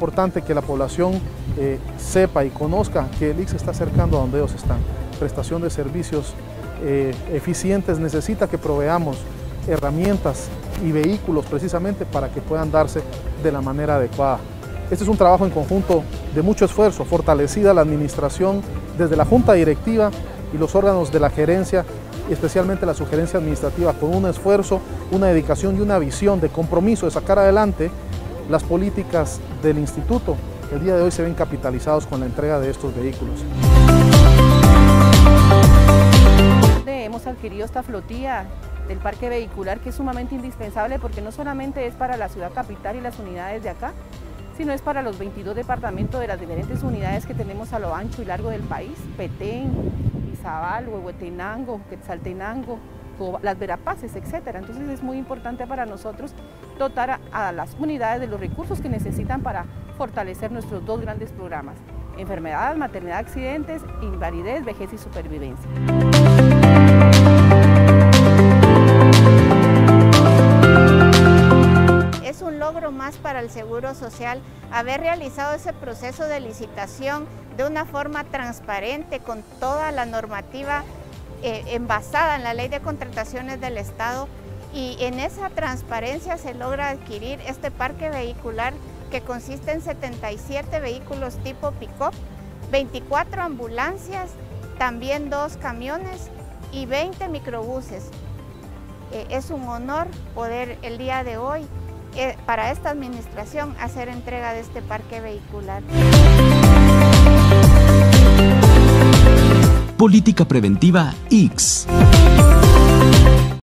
importante que la población sepa y conozca que el IC se está acercando a donde ellos están. Prestación de servicios eficientes necesita que proveamos herramientas y vehículos precisamente para que puedan darse de la manera adecuada. Este es un trabajo en conjunto de mucho esfuerzo, fortalecida la administración desde la junta directiva y los órganos de la gerencia, y especialmente la sugerencia administrativa, con un esfuerzo, una dedicación y una visión de compromiso de sacar adelante las políticas del instituto. El día de hoy se ven capitalizados con la entrega de estos vehículos. Hemos adquirido esta flotilla del parque vehicular, que es sumamente indispensable porque no solamente es para la ciudad capital y las unidades de acá, sino es para los 22 departamentos de las diferentes unidades que tenemos a lo ancho y largo del país: Petén, Izabal, Huehuetenango, Quetzaltenango, las Verapaces, etc. Entonces es muy importante para nosotros dotar a las unidades de los recursos que necesitan para fortalecer nuestros dos grandes programas: enfermedad, maternidad, accidentes, invalidez, vejez y supervivencia. Es un logro más para el Seguro Social haber realizado ese proceso de licitación de una forma transparente, con toda la normativa envasada en la Ley de Contrataciones del Estado, y en esa transparencia se logra adquirir este parque vehicular que consiste en 77 vehículos tipo pick-up, 24 ambulancias, también 2 camiones y 20 microbuses. Es un honor poder el día de hoy para esta administración hacer entrega de este parque vehicular. Política Preventiva ICS.